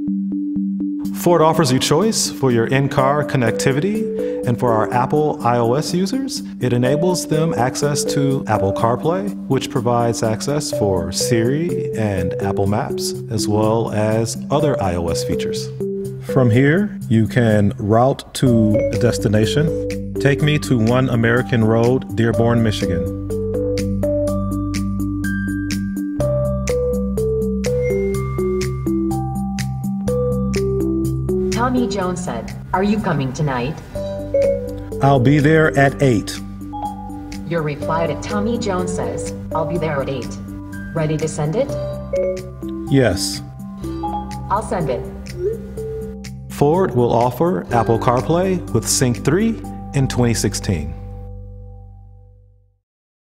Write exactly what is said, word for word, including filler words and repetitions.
Ford offers you choice for your in-car connectivity, and for our Apple iOS users, it enables them access to Apple CarPlay, which provides access for Siri and Apple Maps, as well as other iOS features. From here, you can route to a destination. Take me to One American Road, Dearborn, Michigan. Tommy Jones said, "Are you coming tonight?" I'll be there at eight. Your reply to Tommy Jones says, "I'll be there at eight. Ready to send it?" Yes. I'll send it. Ford will offer Apple CarPlay with Sync three in twenty sixteen.